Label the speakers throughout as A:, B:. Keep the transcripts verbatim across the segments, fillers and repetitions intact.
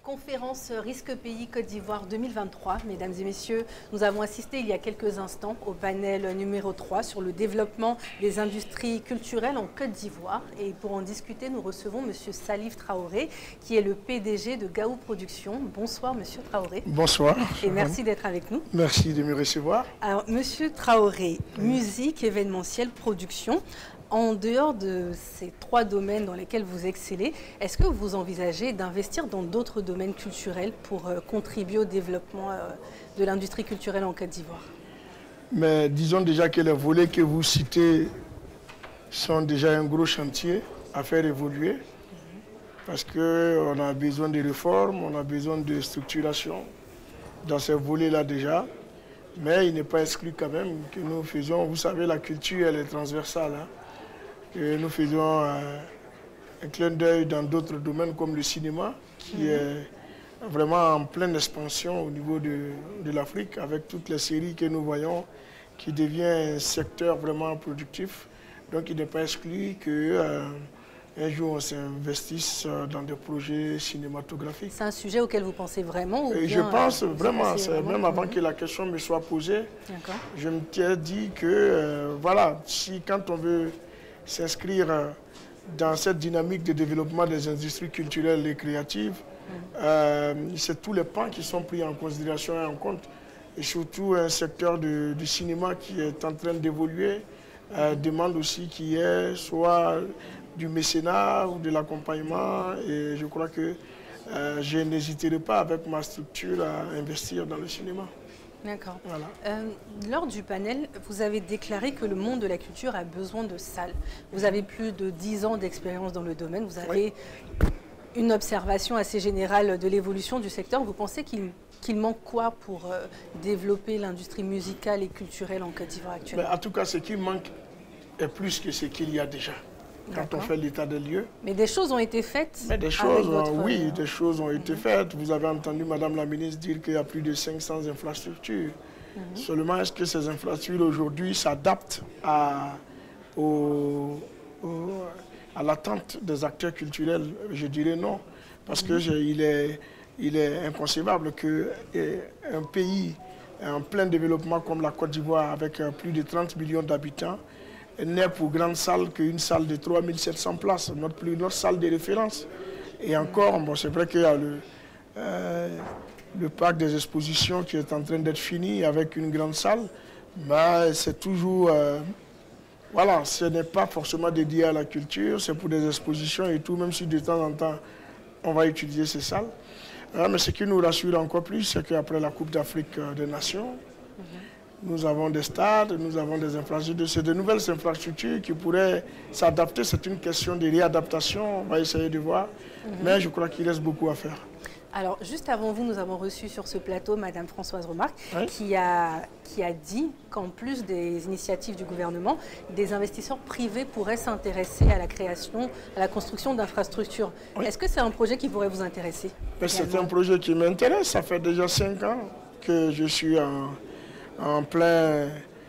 A: Conférence Risque Pays Côte d'Ivoire deux mille vingt-trois. Mesdames et messieurs, nous avons assisté il y a quelques instants au panel numéro trois sur le développement des industries culturelles en Côte d'Ivoire. Et pour en discuter, nous recevons M. Salif Traoré, qui est le P D G de Gaou Productions. Bonsoir M. Traoré.
B: Bonsoir.
A: Et merci d'être avec nous.
B: Merci de me recevoir.
A: Alors M. Traoré, musique, événementiel, production. En dehors de ces trois domaines dans lesquels vous excellez, est-ce que vous envisagez d'investir dans d'autres domaines culturels pour euh, contribuer au développement euh, de l'industrie culturelle en Côte d'Ivoire?
B: Mais disons déjà que les volets que vous citez sont déjà un gros chantier à faire évoluer, mm-hmm. parce qu'on a besoin de réformes, on a besoin de structuration dans ces volets-là déjà. Mais il n'est pas exclu quand même que nous faisons, vous savez, la culture, elle est transversale, hein. Que nous faisons euh, un clin d'œil dans d'autres domaines comme le cinéma, qui mmh. est vraiment en pleine expansion au niveau de, de l'Afrique, avec toutes les séries que nous voyons, qui devient un secteur vraiment productif. Donc il n'est pas exclu qu'un euh, jour on s'investisse dans des projets cinématographiques.
A: C'est un sujet auquel vous pensez vraiment ou bien,
B: Je pense
A: euh,
B: vraiment, c'est vraiment même avant mmh. que la question me soit posée, je me suis dit que, euh, voilà, si quand on veut s'inscrire dans cette dynamique de développement des industries culturelles et créatives, mmh. euh, c'est tous les pans qui sont pris en considération et en compte. Et surtout un secteur de, du cinéma qui est en train d'évoluer, euh, demande aussi qu'il y ait soit du mécénat ou de l'accompagnement. Et je crois que euh, je n'hésiterai pas avec ma structure à investir dans le cinéma.
A: D'accord.
B: Voilà.
A: Euh, lors du panel, vous avez déclaré que le monde de la culture a besoin de salles. Vous avez plus de dix ans d'expérience dans le domaine. Vous avez oui. une observation assez générale de l'évolution du secteur. Vous pensez qu'il qu'il manque quoi pour euh, développer l'industrie musicale et culturelle en Côte d'Ivoire actuellement?
B: En tout cas, ce qui manque est plus que ce qu'il y a déjà. Quand on fait l'état des lieux.
A: Mais des choses ont été faites.
B: Mais des choses, votre... oui, des choses ont été faites. Vous avez entendu Madame la ministre dire qu'il y a plus de cinq cents infrastructures. Mm-hmm. Seulement, est-ce que ces infrastructures aujourd'hui s'adaptent à, au, au, à l'attente des acteurs culturels? Je dirais non. Parce mm-hmm. qu'il est, il est inconcevable qu'un pays en plein développement comme la Côte d'Ivoire, avec plus de trente millions d'habitants, n'est pour grande salle qu'une salle de trois mille sept cents places, notre plus notre salle de référence. Et encore, bon, c'est vrai qu'il y a le, euh, le parc des expositions qui est en train d'être fini avec une grande salle, mais c'est toujours, euh, voilà, ce n'est pas forcément dédié à la culture, c'est pour des expositions et tout, même si de temps en temps, on va utiliser ces salles. Euh, mais ce qui nous rassure encore plus, c'est qu'après la Coupe d'Afrique des Nations, nous avons des stades, nous avons des infrastructures. C'est de nouvelles infrastructures qui pourraient s'adapter. C'est une question de réadaptation. On va essayer de voir. Mm-hmm. Mais je crois qu'il reste beaucoup à faire.
A: Alors, juste avant vous, nous avons reçu sur ce plateau Madame Françoise Remarque, oui. qui, a, qui a dit qu'en plus des initiatives du gouvernement, des investisseurs privés pourraient s'intéresser à la création, à la construction d'infrastructures. Oui. Est-ce que c'est un projet qui pourrait vous intéresser?
B: C'est un projet qui m'intéresse. Ça fait déjà cinq ans que je suis en... en, plein,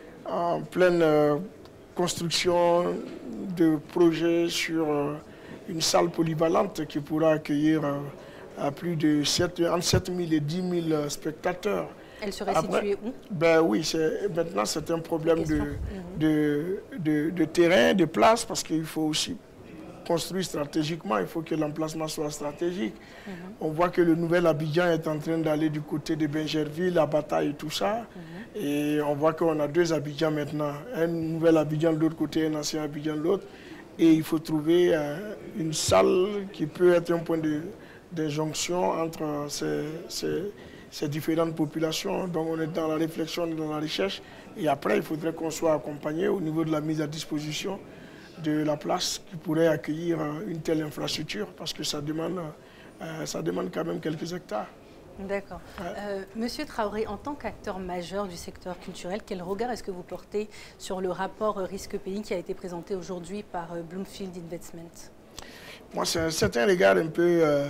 B: en pleine euh, construction de projets sur euh, une salle polyvalente qui pourra accueillir euh, à plus de sept, entre sept mille et dix mille spectateurs.
A: Elle serait Après, située où?
B: Ben oui, maintenant c'est un problème de, mmh. de, de, de terrain, de place, parce qu'il faut aussi construire stratégiquement, il faut que l'emplacement soit stratégique. Mmh. On voit que le nouvel Abidjan est en train d'aller du côté de Bingerville, la bataille et tout ça. Mmh. Et on voit qu'on a deux Abidjans maintenant. Un nouvel Abidjan de l'autre côté, un ancien Abidjan de l'autre. Et il faut trouver euh, une salle qui peut être un point d'injonction entre ces, ces, ces différentes populations. Donc on est dans la réflexion, dans la recherche. Et après, il faudrait qu'on soit accompagné au niveau de la mise à disposition de la place qui pourrait accueillir une telle infrastructure, parce que ça demande, euh, ça demande quand même quelques hectares.
A: D'accord. Ouais. Euh, Monsieur Traoré, en tant qu'acteur majeur du secteur culturel, quel regard est-ce que vous portez sur le rapport Risque Pays qui a été présenté aujourd'hui par Bloomfield Investment? Moi,
B: c'est un certain regard un peu euh,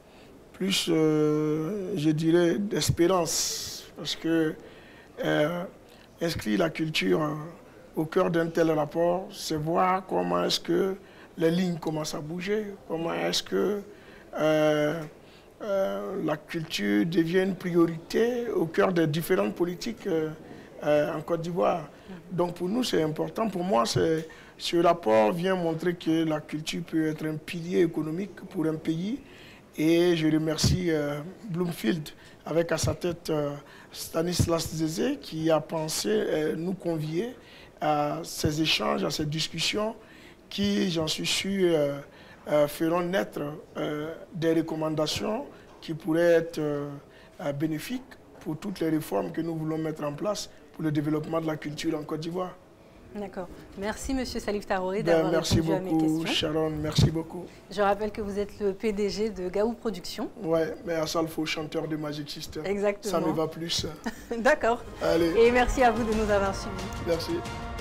B: plus, euh, je dirais, d'espérance, parce que euh, inscrire la culture euh, au cœur d'un tel rapport, c'est voir comment est-ce que les lignes commencent à bouger, comment est-ce que euh, euh, la culture devient une priorité au cœur des différentes politiques euh, euh, en Côte d'Ivoire. Donc pour nous, c'est important. Pour moi, ce rapport vient montrer que la culture peut être un pilier économique pour un pays. Et je remercie euh, Bloomfield, avec à sa tête euh, Stanislas Zézé, qui a pensé euh, nous convier à ces échanges, à ces discussions qui, j'en suis sûr, euh, euh, feront naître euh, des recommandations qui pourraient être euh, bénéfiques pour toutes les réformes que nous voulons mettre en place pour le développement de la culture en Côte d'Ivoire.
A: D'accord. Merci, Monsieur Salif Traoré, d'avoir
B: ben,
A: répondu à mes questions.
B: Merci beaucoup, Sharon. Merci beaucoup.
A: Je rappelle que vous êtes le P D G de Gaou Productions.
B: Oui, mais à ça, il faut chanteur de Magic System.
A: Exactement.
B: Ça me va plus.
A: D'accord.
B: Allez.
A: Et merci à vous de nous avoir suivis.
B: Merci.